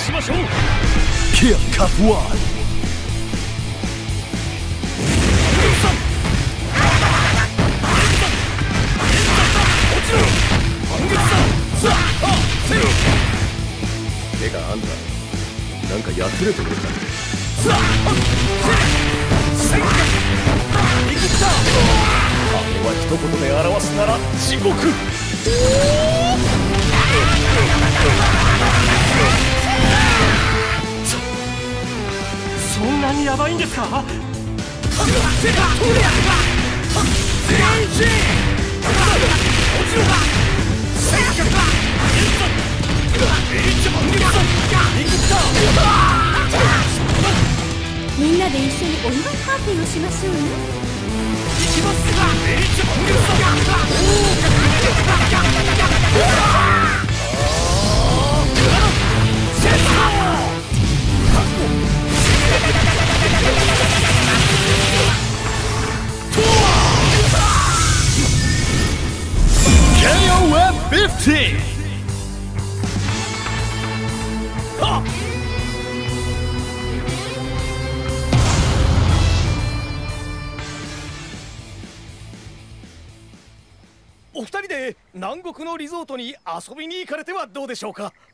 しましょう。 Kill Cut One。 てかあんたなんかやつれてるんだ。あれは一言で表すなら地獄。 そんなにヤバいんですか？ みんなで一緒にお祝いパーティーをしましょうね。 KOF50。 お二人で南国のリゾートに遊びに行かれてはどうでしょうか。